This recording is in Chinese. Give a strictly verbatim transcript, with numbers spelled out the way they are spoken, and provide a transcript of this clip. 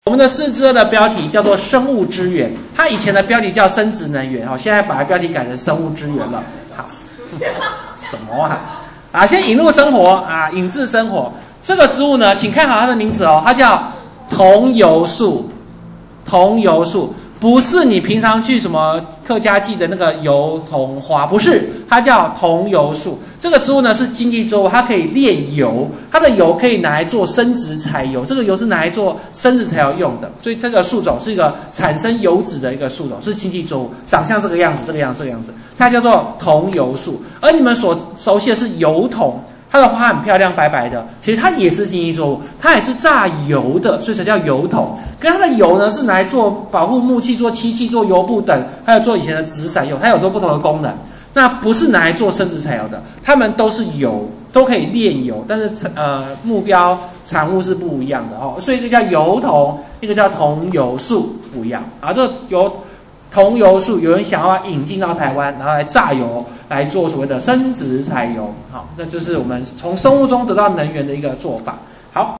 我们的四之二的标题叫做生物资源，它以前的标题叫生殖能源，好，现在把它标题改成生物资源了。好，什么啊？啊，先引入生活啊，引致生活。这个植物呢，请看好它的名字哦，它叫桐油树。桐油树不是你平常去什么客家祭的那个油桐花，不是，它叫桐油树。这个植物呢是经济作物，它可以炼油，它的油可以拿来做生殖柴油，这个油是拿来做生殖柴油用的，所以这个树种是一个产生油脂的一个树种，是经济作物，长相这个样子，这个样子，这个样子，它叫做桐油树。而你们所熟悉的是油桐。它的花很漂亮，白白的，其实它也是经济作物，它也是榨油的，所以才叫油桐。可是它的油呢，是拿来做保护木器、做漆器、做油布等，还有做以前的纸伞用，它有做不同的功能。那不是拿来做生殖柴油的，它们都是油，都可以炼油，但是呃目标产物是不一样的哦。所以这叫油桐，一个叫桐油树，不一样啊。这个油桐油树有人想要引进到台湾，然后来榨油。来做所谓的生殖柴油，好，那这是我们从生物中得到能源的一个做法。好。